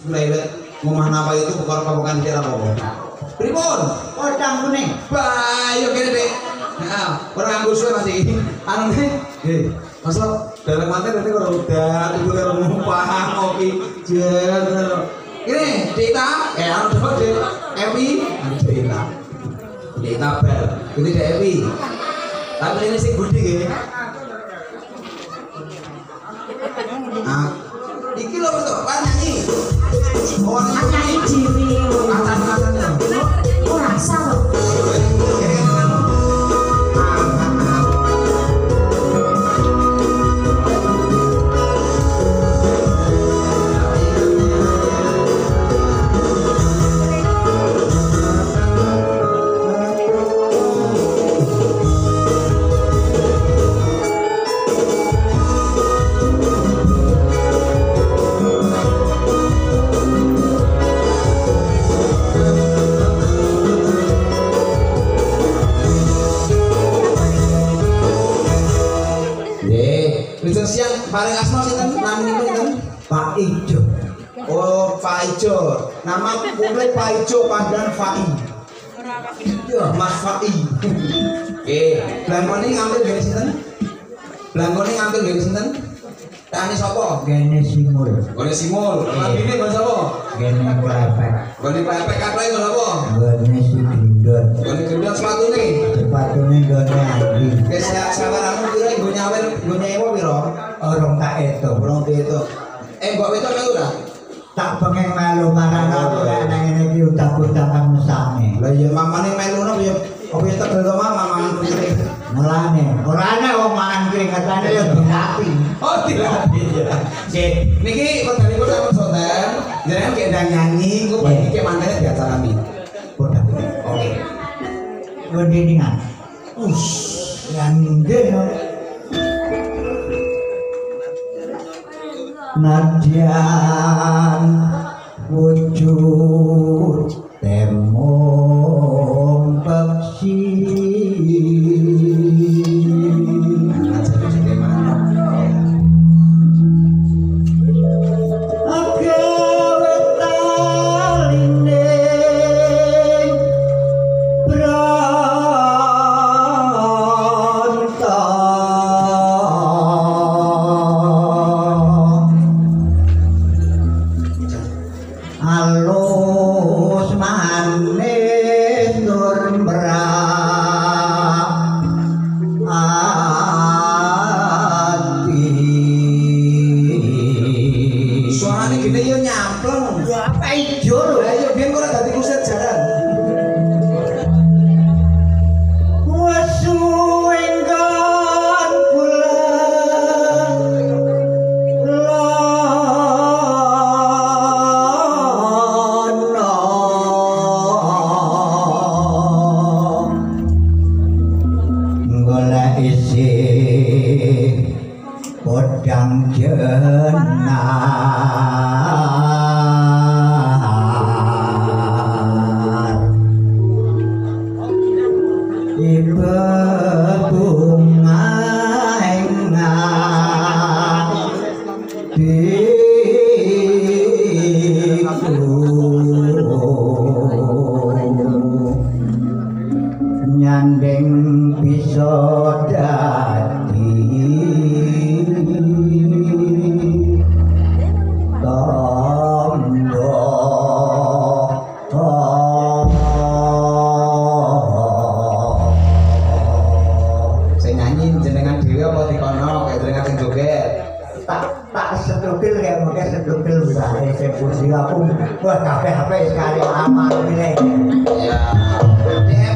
lewat ngomah napa itu bukan kira apa. Pripun? Kodang kuning. Bayo kene Dek. Heeh, ora nganggo suwe Mas iki. Anu nggih. Mas dalam manten nanti kalau udah itu kalau numpang kopi jangan ini Dita anu coba Dek Evi Dita bel ini Dek Evi tapi ini sih Budi nggih. Ah iki lho Mas Pak nyanyi Nyanyi dhewe. atas-atasnya Ora salah. siang paling asma sinten namanya sinten Pak Ijo. oh Pak Ijo nama publik Pak Ijo panggilan Fai iya Mas Fai oke Blangkoni ngambil dari sinten Blangkoni ngambil dari sinten Tani sapa? Gene Simul. Gone Simul. Labine nggon sapa? Gene Klepek. Gone Klepek kaplae nggon sapa? Gene Sugindon. Gone gendot sepatune. Sepatune gone Andi. Wis sawaranmu kira nggo nyawer nggo nyewa pira? Orang tak itu. Urung itu. Mbok wedok melu ora? Tak pengen melu marana ora nang ngene iki utak-utakan mesane. Lah ya mamane melu napa ya apa ya tegel to mangan piring. Mulane, ora ana wong mangan keringetane ya dilapi. Oh, dilatih ya. Oke, niki wektalipun sampun sonten. Jenengan ki ndang nyanyi, engko bagi ki mantene di acara mi. Bodak. Oke. Ngendingan. Yang ngene. Nadyan wujud temong peksi Ya.